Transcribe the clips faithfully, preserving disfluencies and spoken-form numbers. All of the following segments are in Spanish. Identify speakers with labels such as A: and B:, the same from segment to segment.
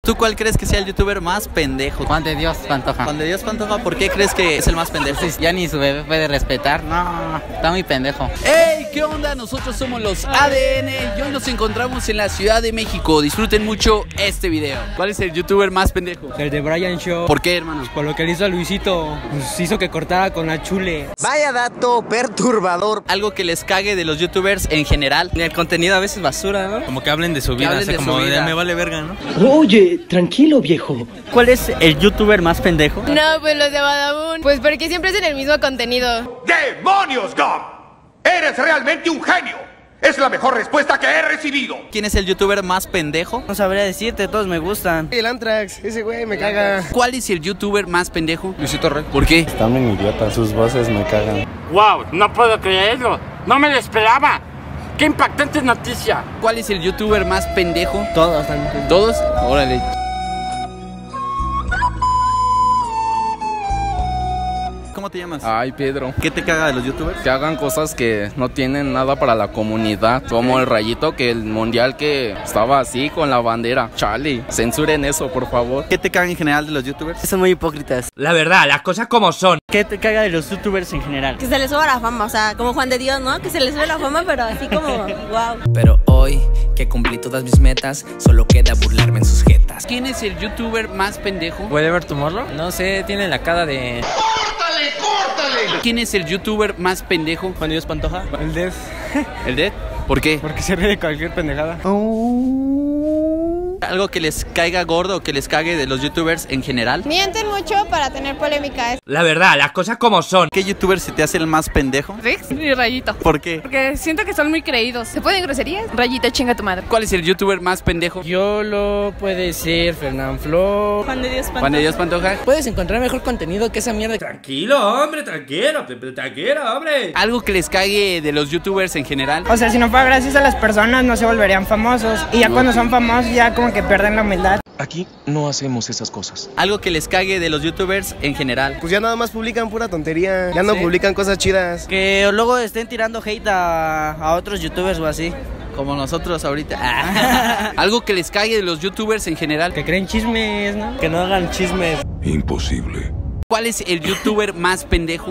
A: ¿Tú cuál crees que sea el youtuber más pendejo?
B: Juan de Dios Pantoja.
A: Juan de Dios Pantoja, ¿por qué crees que es el más pendejo?
B: Pues ya ni su bebé puede respetar. No, está muy pendejo.
A: ¡Hey! ¿Qué onda? Nosotros somos los A D N y hoy nos encontramos en la Ciudad de México. Disfruten mucho este video. ¿Cuál es el youtuber más pendejo?
C: El de Brian Show.
A: ¿Por qué, hermano?
C: Por lo que le hizo a Luisito, pues hizo que cortara con la chule.
D: Vaya dato perturbador.
A: Algo que les cague de los youtubers en general.
C: El contenido a veces basura, ¿no?
E: Como que hablen de su vida,
A: hablen
E: o sea,
A: de
E: como
A: su vida.
E: de me vale verga, ¿no?
F: Oye, tranquilo, viejo.
G: ¿Cuál es el youtuber más pendejo?
H: No, pues los de Badabun. Pues porque siempre hacen el mismo contenido.
I: ¡Demonios, Gum! ¡Eres realmente un genio! Es la mejor respuesta que he recibido.
A: ¿Quién es el youtuber más pendejo?
C: No sabría decirte, todos me gustan.
D: El Antrax, ese güey me caga.
A: ¿Cuál es el youtuber más pendejo?
E: Luisito Rey.
A: ¿Por qué?
J: Están bien idiotas, sus voces me cagan.
K: ¡Wow! No puedo creerlo. No me lo esperaba. ¡Qué impactante noticia!
A: ¿Cuál es el youtuber más pendejo?
C: Todos también.
A: ¿Todos? Órale. ¿Cómo te llamas?
E: Ay, Pedro.
A: ¿Qué te caga de los youtubers?
E: Que hagan cosas que no tienen nada para la comunidad. Como el Rayito, que el mundial que estaba así con la bandera. Chale, censuren eso, por favor.
A: ¿Qué te caga en general de los youtubers?
C: Son muy hipócritas.
K: La verdad, las cosas como son.
G: ¿Qué te caga de los youtubers en general?
H: Que se les sube la fama, o sea, como Juan de Dios, ¿no? Que se les sube la fama, pero así como, wow.
L: Pero hoy, que cumplí todas mis metas, solo queda burlarme en sus jetas.
A: ¿Quién es el youtuber más pendejo?
C: ¿Puede ver tu morro? No sé, tiene la cara de...
I: ¡Córtale, córtale!
A: ¿Quién es el youtuber más pendejo?
C: Juan de Dios Pantoja. El Dev.
A: ¿El Dead? ¿Por qué?
C: Porque se ríe de cualquier pendejada.
A: ¿Algo que les caiga gordo o que les cague de los youtubers en general?
H: Mienten mucho para tener polémica.
K: La verdad, las cosas como son.
A: ¿Qué youtuber se te hace el más pendejo?
H: Rix y Rayito.
A: ¿Por qué?
H: Porque siento que son muy creídos. ¿Se pueden groserías? Rayito, chinga tu madre.
A: ¿Cuál es el youtuber más pendejo?
C: Yolo, puede ser Fernán Flo.
H: Juan de Dios Pantoja.
A: Juan de Dios Pantoja.
C: Puedes encontrar mejor contenido que esa mierda.
K: Tranquilo, hombre, tranquilo. Tranquilo, hombre.
A: ¿Algo que les cague de los youtubers en general?
M: O sea, si no fuera gracias a las personas no se volverían famosos. Y ya cuando son famosos ya como que pierden la humildad.
J: Aquí no hacemos esas cosas.
A: ¿Algo que les cague de los youtubers en general?
D: Pues ya nada más publican pura tontería. Ya no ¿Sí? publican cosas chidas.
C: Que luego estén tirando hate a, a otros youtubers o así.
A: Como nosotros ahorita. ¿Algo que les cague de los youtubers en general?
C: Que creen chismes, ¿no? Que no hagan chismes.
I: Imposible.
A: ¿Cuál es el youtuber más pendejo?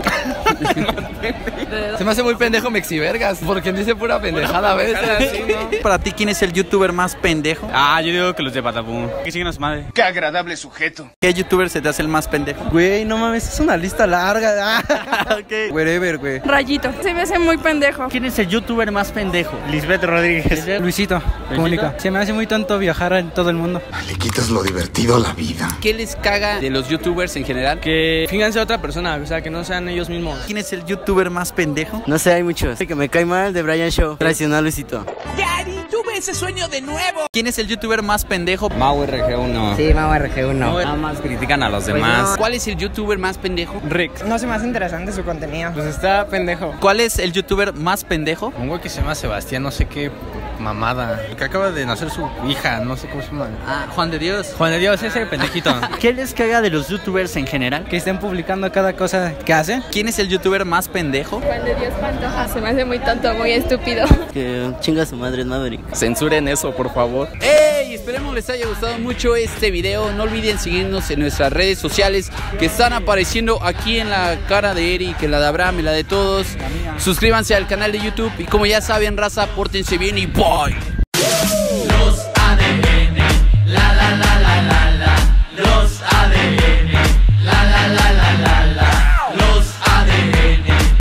E: Se me hace muy pendejo Mexivergas, porque dice pura pendejada a veces.
A: ¿Sí, no? Para ti, ¿quién es el youtuber más pendejo?
E: Ah, yo digo que los de Badabun. Que siguen a su madre.
I: ¡Qué agradable sujeto!
A: ¿Qué youtuber se te hace el más pendejo?
C: Güey, no mames, es una lista larga.
A: Ok.
C: Wherever, güey.
H: Rayito. Se me hace muy pendejo.
G: ¿Quién es el youtuber más pendejo? Lisbeth Rodríguez.
C: Luisito, comunica. Se me hace muy tonto viajar en todo el mundo.
I: Le quitas lo divertido a la vida.
A: ¿Qué les caga de los youtubers en general?
C: Que fíjense a otra persona, o sea, que no sean ellos mismos.
A: ¿Quién es el youtuber más pendejo?
C: No sé, hay muchos. Que me cae mal de Brian Show. Traicionó a Luisito.
L: Daddy, tuve ese sueño de nuevo.
A: ¿Quién es el youtuber más pendejo?
E: Mau R G uno.
C: Sí, Mau R G uno.
E: Nada más critican a los demás.
A: ¿Cuál es el youtuber más pendejo?
E: Rick.
M: No se me hace interesante su contenido.
C: Pues está pendejo.
A: ¿Cuál es el youtuber más pendejo?
E: Un güey que se llama Sebastián, no sé qué mamada. Que acaba de nacer su hija, no sé cómo se llama.
A: Ah, Juan de Dios.
E: Juan de Dios, ese pendejito.
G: ¿Qué les caga de los youtubers en general?
C: Que estén publicando cada cosa que hacen.
A: ¿Quién es el youtuber más pendejo?
H: Juan de Dios Pantoja. Se me hace muy tonto, muy estúpido.
C: Que chinga su madre Maverick.
E: Censuren eso, por favor.
A: ¡Ey! Esperemos les haya gustado mucho este video. No olviden seguirnos en nuestras redes sociales que están apareciendo aquí en la cara de Eric, en la de Abraham, en la de todos. Suscríbanse al canal de YouTube y como ya saben, raza, pórtense bien y bye.